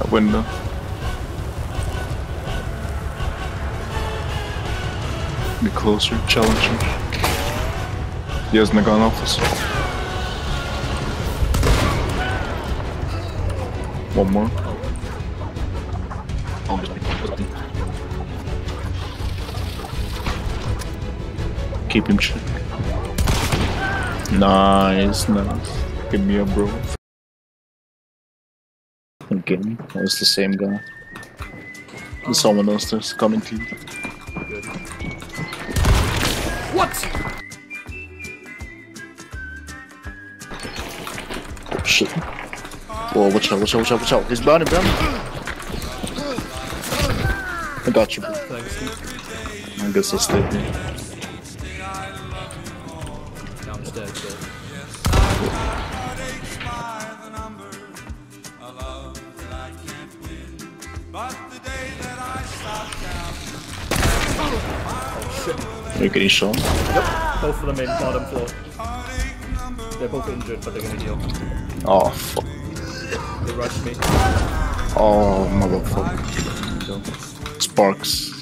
Window. Be closer, challenging. He has the gun officer. One more. Keep him check. Nice. Give me a bro. Again, it's the same guy. There's someone else that's coming to you. Good. What? Oh shit. Whoa, watch out. He's behind him. I got you, bro. Thanks. I guess I stayed here. Downstairs, so. You're getting shot. Yep, both of them in bottom floor. They're both injured, but they're gonna heal. Oh, fuck. They rushed me. Oh, motherfucker. Sparks.